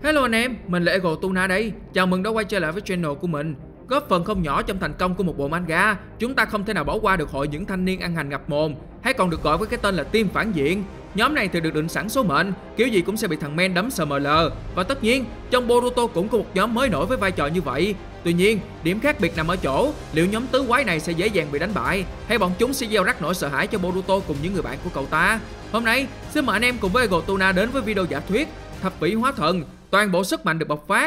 Hello anh em, mình là Ego Tuna đây. Chào mừng đã quay trở lại với channel của mình. Góp phần không nhỏ trong thành công của một bộ manga, chúng ta không thể nào bỏ qua được hội những thanh niên ăn hành ngập mồm, hay còn được gọi với cái tên là team phản diện. Nhóm này thì được định sẵn số mệnh, kiểu gì cũng sẽ bị thằng Men đấm SML. Và tất nhiên, trong Boruto cũng có một nhóm mới nổi với vai trò như vậy. Tuy nhiên, điểm khác biệt nằm ở chỗ, liệu nhóm tứ quái này sẽ dễ dàng bị đánh bại, hay bọn chúng sẽ gieo rắc nỗi sợ hãi cho Boruto cùng những người bạn của cậu ta. Hôm nay, xin mời anh em cùng với Ego Tuna đến với video giả thuyết Thập Vĩ Hóa Thần, toàn bộ sức mạnh được bộc phát.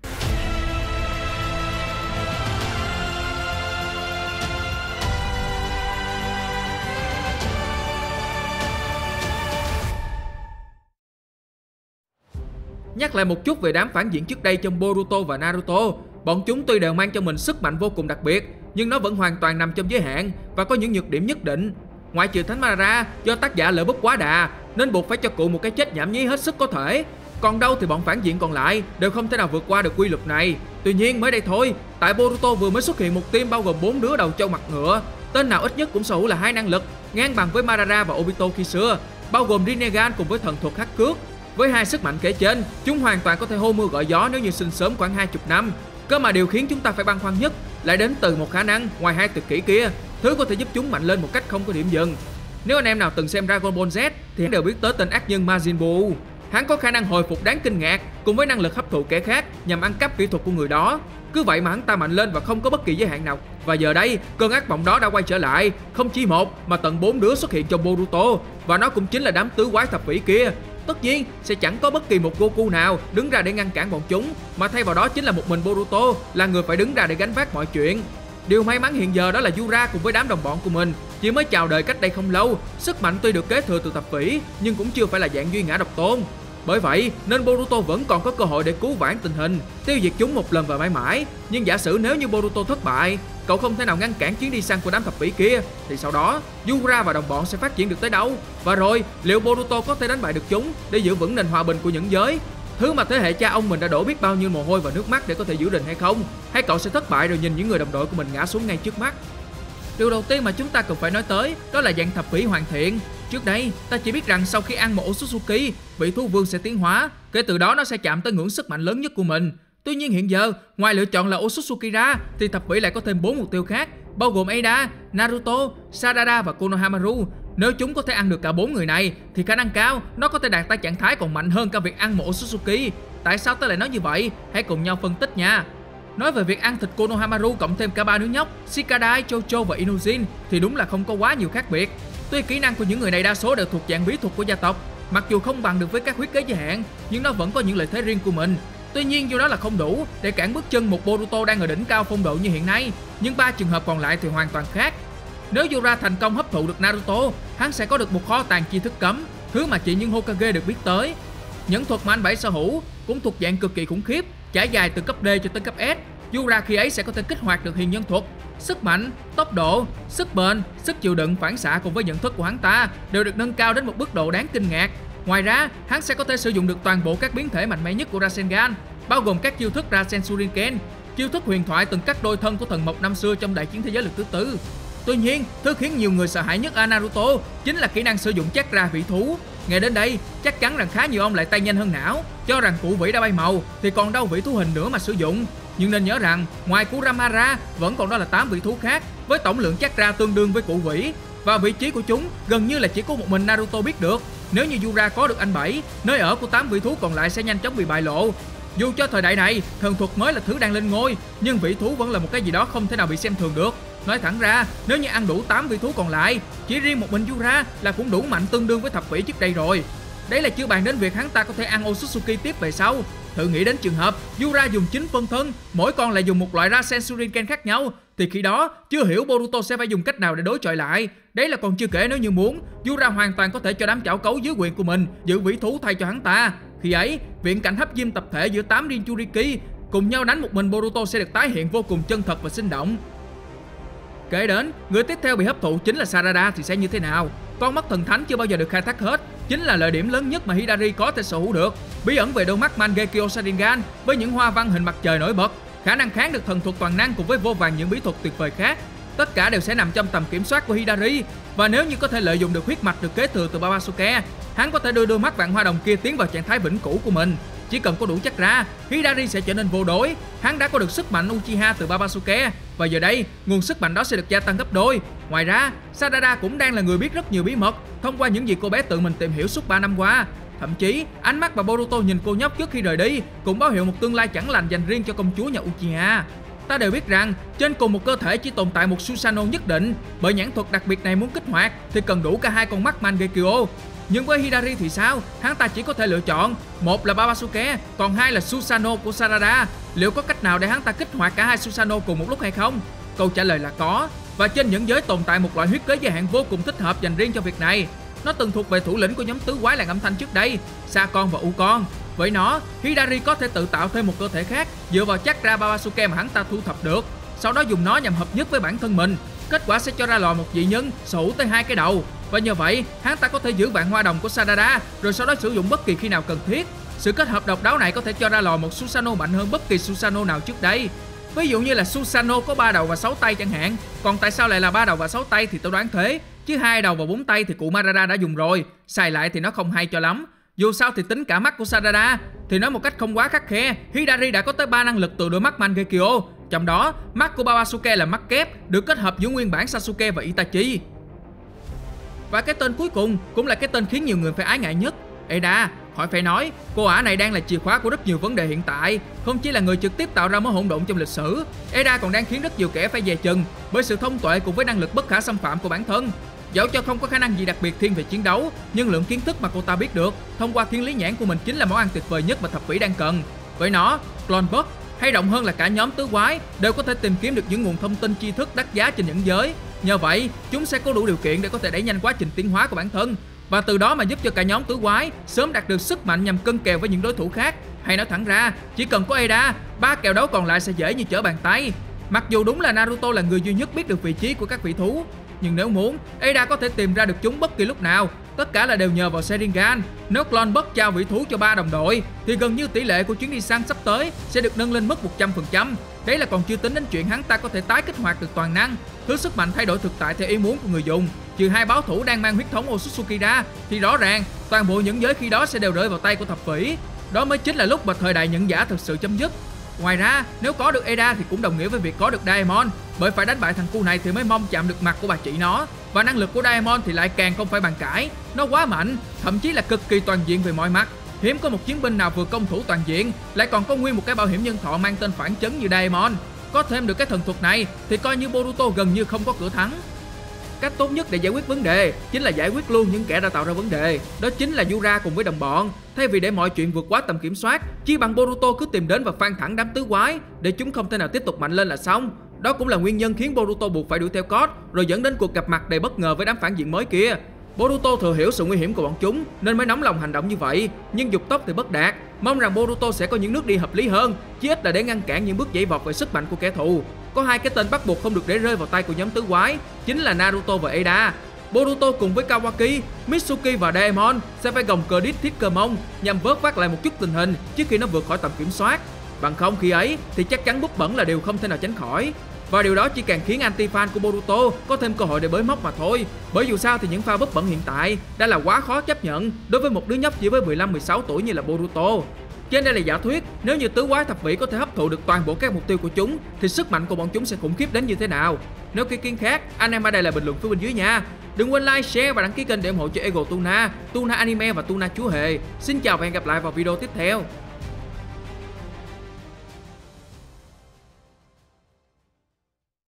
Nhắc lại một chút về đám phản diện trước đây trong Boruto và Naruto. Bọn chúng tuy đều mang cho mình sức mạnh vô cùng đặc biệt, nhưng nó vẫn hoàn toàn nằm trong giới hạn và có những nhược điểm nhất định. Ngoại trừ Thánh Madara, do tác giả lỡ búp quá đà nên buộc phải cho cụ một cái chết nhảm nhí hết sức có thể. Còn đâu thì bọn phản diện còn lại đều không thể nào vượt qua được quy luật này. Tuy nhiên mới đây thôi, tại Boruto vừa mới xuất hiện một team bao gồm 4 đứa đầu trâu mặt ngựa, tên nào ít nhất cũng sở hữu là 2 năng lực ngang bằng với Madara và Obito khi xưa, bao gồm Rinnegan cùng với thần thuật hắc cước. Với hai sức mạnh kể trên, chúng hoàn toàn có thể hô mưa gọi gió nếu như sinh sớm khoảng 20 năm. Cơ mà điều khiến chúng ta phải băn khoăn nhất lại đến từ một khả năng ngoài hai tuyệt kỹ kia, thứ có thể giúp chúng mạnh lên một cách không có điểm dừng. Nếu anh em nào từng xem Dragon Ball Z thì đều biết tới tên ác nhân Majin Buu. Hắn có khả năng hồi phục đáng kinh ngạc cùng với năng lực hấp thụ kẻ khác nhằm ăn cắp kỹ thuật của người đó. Cứ vậy mà hắn ta mạnh lên và không có bất kỳ giới hạn nào. Và giờ đây, cơn ác mộng đó đã quay trở lại, không chỉ một mà tận 4 đứa xuất hiện trong Boruto, và nó cũng chính là đám tứ quái thập vĩ kia. Tất nhiên sẽ chẳng có bất kỳ một Goku nào đứng ra để ngăn cản bọn chúng, mà thay vào đó chính là một mình Boruto là người phải đứng ra để gánh vác mọi chuyện. Điều may mắn hiện giờ đó là Yura cùng với đám đồng bọn của mình chỉ mới chào đời cách đây không lâu. Sức mạnh tuy được kế thừa từ thập vĩ nhưng cũng chưa phải là dạng duy ngã độc tôn. Bởi vậy nên Boruto vẫn còn có cơ hội để cứu vãn tình hình, tiêu diệt chúng một lần và mãi mãi. Nhưng giả sử nếu như Boruto thất bại, cậu không thể nào ngăn cản chuyến đi săn của đám thập vĩ kia, thì sau đó Yura và đồng bọn sẽ phát triển được tới đâu? Và rồi liệu Boruto có thể đánh bại được chúng để giữ vững nền hòa bình của những giới, thứ mà thế hệ cha ông mình đã đổ biết bao nhiêu mồ hôi và nước mắt để có thể giữ gìn hay không? Hay cậu sẽ thất bại rồi nhìn những người đồng đội của mình ngã xuống ngay trước mắt? Điều đầu tiên mà chúng ta cần phải nói tới đó là dạng thập vĩ hoàn thiện. Trước đây, ta chỉ biết rằng sau khi ăn một Otsutsuki, vị thú vương sẽ tiến hóa, kể từ đó nó sẽ chạm tới ngưỡng sức mạnh lớn nhất của mình. Tuy nhiên hiện giờ, ngoài lựa chọn là Otsutsuki ra, thì thập vĩ lại có thêm 4 mục tiêu khác, bao gồm Ada, Naruto, Sarada và Konohamaru. Nếu chúng có thể ăn được cả 4 người này, thì khả năng cao nó có thể đạt tới trạng thái còn mạnh hơn cả việc ăn một Otsutsuki. Tại sao ta lại nói như vậy? Hãy cùng nhau phân tích nha. Nói về việc ăn thịt Konohamaru cộng thêm cả 3 đứa nhóc Shikadai, Chocho và Inujin thì đúng là không có quá nhiều khác biệt. Tuy kỹ năng của những người này đa số đều thuộc dạng bí thuật của gia tộc, mặc dù không bằng được với các huyết kế giới hạn, nhưng nó vẫn có những lợi thế riêng của mình. Tuy nhiên do đó là không đủ để cản bước chân một Boruto đang ở đỉnh cao phong độ như hiện nay. Nhưng 3 trường hợp còn lại thì hoàn toàn khác. Nếu Yura thành công hấp thụ được Naruto, hắn sẽ có được một kho tàng chi thức cấm, thứ mà chỉ những Hokage được biết tới. Những thuật mà anh Bảy sở hữu cũng thuộc dạng cực kỳ khủng khiếp, trải dài từ cấp D cho tới cấp S. Yura khi ấy sẽ có thể kích hoạt được hiền nhân thuật. Sức mạnh, tốc độ, sức bền, sức chịu đựng, phản xạ cùng với nhận thức của hắn ta đều được nâng cao đến một mức độ đáng kinh ngạc. Ngoài ra, hắn sẽ có thể sử dụng được toàn bộ các biến thể mạnh mẽ nhất của Rasengan, bao gồm các chiêu thức Rasen Shuriken, chiêu thức huyền thoại từng cắt đôi thân của thần mộc năm xưa trong đại chiến thế giới lần thứ tư. Tuy nhiên, thứ khiến nhiều người sợ hãi nhất ở Naruto chính là kỹ năng sử dụng chakra vĩ thú. Nghe đến đây, chắc chắn rằng khá nhiều ông lại tay nhanh hơn não, cho rằng cụ vĩ đã bay màu thì còn đâu vĩ thú hình nữa mà sử dụng. Nhưng nên nhớ rằng, ngoài Kurama ra, vẫn còn đó là 8 vị thú khác với tổng lượng chakra tương đương với cụ vĩ. Và vị trí của chúng gần như là chỉ có một mình Naruto biết được. Nếu như Yura có được anh Bảy, nơi ở của 8 vị thú còn lại sẽ nhanh chóng bị bại lộ. Dù cho thời đại này, thần thuật mới là thứ đang lên ngôi, nhưng vị thú vẫn là một cái gì đó không thể nào bị xem thường được. Nói thẳng ra, nếu như ăn đủ 8 vị thú còn lại, chỉ riêng một mình Yura là cũng đủ mạnh tương đương với thập vĩ trước đây rồi. Đấy là chưa bàn đến việc hắn ta có thể ăn Otsutsuki tiếp về sau. Thử nghĩ đến trường hợp Yura dùng 9 phân thân, mỗi con lại dùng một loại Rasen Shuriken khác nhau, thì khi đó chưa hiểu Boruto sẽ phải dùng cách nào để đối chọi lại. Đấy là còn chưa kể nếu như muốn, Yura hoàn toàn có thể cho đám chảo cấu dưới quyền của mình giữ vĩ thú thay cho hắn ta. Khi ấy, viễn cảnh hấp diêm tập thể giữa 8 Jinchuriki cùng nhau đánh một mình Boruto sẽ được tái hiện vô cùng chân thật và sinh động. Kể đến, người tiếp theo bị hấp thụ chính là Sarada thì sẽ như thế nào? Con mắt thần thánh chưa bao giờ được khai thác hết, chính là lợi điểm lớn nhất mà Hidari có thể sở hữu được. Bí ẩn về đôi mắt Mangekyo Sharingan với những hoa văn hình mặt trời nổi bật, khả năng kháng được thần thuật toàn năng cùng với vô vàn những bí thuật tuyệt vời khác, tất cả đều sẽ nằm trong tầm kiểm soát của Hidari. Và nếu như có thể lợi dụng được huyết mạch được kế thừa từ Babasuke, hắn có thể đưa đôi mắt vạn hoa đồng kia tiến vào trạng thái vĩnh cửu của mình. Chỉ cần có đủ chất ra, Hidari sẽ trở nên vô đối. Hắn đã có được sức mạnh Uchiha từ Babasuke, và giờ đây nguồn sức mạnh đó sẽ được gia tăng gấp đôi. Ngoài ra, Sarada cũng đang là người biết rất nhiều bí mật thông qua những gì cô bé tự mình tìm hiểu suốt 3 năm qua. Thậm chí, ánh mắt mà Boruto nhìn cô nhóc trước khi rời đi cũng báo hiệu một tương lai chẳng lành dành riêng cho công chúa nhà Uchiha. Ta đều biết rằng trên cùng một cơ thể chỉ tồn tại một Susanoo nhất định, bởi nhãn thuật đặc biệt này muốn kích hoạt thì cần đủ cả hai con mắt Mangekyo. Nhưng với Hidari thì sao? Hắn ta chỉ có thể lựa chọn, một là Babasuke, còn hai là Susanoo của Sarada. Liệu có cách nào để hắn ta kích hoạt cả hai Susanoo cùng một lúc hay không? Câu trả lời là có. Và trên những giới tồn tại một loại huyết kế giới hạn vô cùng thích hợp dành riêng cho việc này. Nó từng thuộc về thủ lĩnh của nhóm tứ quái làng âm thanh trước đây, Sakon và Ukon. Với nó, Hidari có thể tự tạo thêm một cơ thể khác dựa vào chakra Babasuke mà hắn ta thu thập được, sau đó dùng nó nhằm hợp nhất với bản thân mình. Kết quả sẽ cho ra lò một dị nhân sở hữu tới hai cái đầu, và nhờ vậy hắn ta có thể giữ vạn hoa đồng của Sarada rồi sau đó sử dụng bất kỳ khi nào cần thiết. Sự kết hợp độc đáo này có thể cho ra lò một Susanoo mạnh hơn bất kỳ Susanoo nào trước đây. Ví dụ như là Susanoo có 3 đầu và 6 tay chẳng hạn. Còn tại sao lại là 3 đầu và 6 tay thì tôi đoán thế, chứ 2 đầu và 4 tay thì cụ Madara đã dùng rồi, xài lại thì nó không hay cho lắm. Dù sao thì tính cả mắt của Sarada thì nói một cách không quá khắt khe, Hidari đã có tới 3 năng lực từ đôi mắt Mangekyo. Trong đó, mắt của Babasuke là mắt kép, được kết hợp giữa nguyên bản Sasuke và Itachi. Và cái tên cuối cùng cũng là cái tên khiến nhiều người phải ái ngại nhất, Eda. Khỏi phải nói, cô ả này đang là chìa khóa của rất nhiều vấn đề hiện tại. Không chỉ là người trực tiếp tạo ra mớ hỗn độn trong lịch sử, Eda còn đang khiến rất nhiều kẻ phải dè chừng bởi sự thông tuệ cùng với năng lực bất khả xâm phạm của bản thân. Dẫu cho không có khả năng gì đặc biệt thiên về chiến đấu, nhưng lượng kiến thức mà cô ta biết được thông qua thiên lý nhãn của mình chính là món ăn tuyệt vời nhất mà thập vĩ đang cần. Với nó, Clone Buck, hay rộng hơn là cả nhóm tứ quái, đều có thể tìm kiếm được những nguồn thông tin tri thức đắt giá trên những giới. Nhờ vậy, chúng sẽ có đủ điều kiện để có thể đẩy nhanh quá trình tiến hóa của bản thân, và từ đó mà giúp cho cả nhóm tứ quái sớm đạt được sức mạnh nhằm cân kèo với những đối thủ khác. Hay nói thẳng ra, chỉ cần có Eda, 3 kèo đấu còn lại sẽ dễ như trở bàn tay. Mặc dù đúng là Naruto là người duy nhất biết được vị trí của các vị thú, nhưng nếu muốn, Eda có thể tìm ra được chúng bất kỳ lúc nào. Tất cả là đều nhờ vào Sharingan. Nếu Clone Buck trao vị thú cho 3 đồng đội thì gần như tỷ lệ của chuyến đi săn sắp tới sẽ được nâng lên mức 100%. Đấy là còn chưa tính đến chuyện hắn ta có thể tái kích hoạt được toàn năng, thứ sức mạnh thay đổi thực tại theo ý muốn của người dùng. Trừ hai báo thủ đang mang huyết thống Otsutsuki ra thì rõ ràng toàn bộ những giới khi đó sẽ đều rơi vào tay của thập vĩ. Đó mới chính là lúc mà thời đại nhẫn giả thực sự chấm dứt. Ngoài ra, nếu có được Eda thì cũng đồng nghĩa với việc có được Daemon, bởi phải đánh bại thằng cu này thì mới mong chạm được mặt của bà chị nó. Và năng lực của Daemon thì lại càng không phải bàn cãi, nó quá mạnh, thậm chí là cực kỳ toàn diện về mọi mặt. Hiếm có một chiến binh nào vừa công thủ toàn diện lại còn có nguyên một cái bảo hiểm nhân thọ mang tên phản chấn như Daemon. Có thêm được cái thần thuật này thì coi như Boruto gần như không có cửa thắng. Cách tốt nhất để giải quyết vấn đề chính là giải quyết luôn những kẻ đã tạo ra vấn đề. Đó chính là Yura cùng với đồng bọn. Thay vì để mọi chuyện vượt quá tầm kiểm soát, chi bằng Boruto cứ tìm đến và phang thẳng đám tứ quái để chúng không thể nào tiếp tục mạnh lên là xong. Đó cũng là nguyên nhân khiến Boruto buộc phải đuổi theo Code, rồi dẫn đến cuộc gặp mặt đầy bất ngờ với đám phản diện mới kia. Boruto thừa hiểu sự nguy hiểm của bọn chúng nên mới nóng lòng hành động như vậy, nhưng dục tốc thì bất đạt. Mong rằng Boruto sẽ có những nước đi hợp lý hơn, chí ít là để ngăn cản những bước nhảy vọt về sức mạnh của kẻ thù. Có hai cái tên bắt buộc không được để rơi vào tay của nhóm tứ quái, chính là Naruto và Eda. Boruto cùng với Kawaki, Mitsuki và Daemon sẽ phải gồng cờ đít thiết cơ mông nhằm vớt vát lại một chút tình hình trước khi nó vượt khỏi tầm kiểm soát. Bằng không khi ấy thì chắc chắn bút bẩn là điều không thể nào tránh khỏi. Và điều đó chỉ càng khiến anti-fan của Boruto có thêm cơ hội để bới móc mà thôi. Bởi dù sao thì những pha bút bẩn hiện tại đã là quá khó chấp nhận đối với một đứa nhóc chỉ với 15-16 tuổi như là Boruto. Trên đây là giả thuyết, nếu như tứ quái thập vĩ có thể hấp thụ được toàn bộ các mục tiêu của chúng thì sức mạnh của bọn chúng sẽ khủng khiếp đến như thế nào. Nếu có ý kiến khác, anh em ở đây là bình luận phía bên dưới nha. Đừng quên like, share và đăng ký kênh để ủng hộ cho Ego Tuna, Tuna Anime và Tuna Chúa Hề. Xin chào và hẹn gặp lại vào video tiếp theo.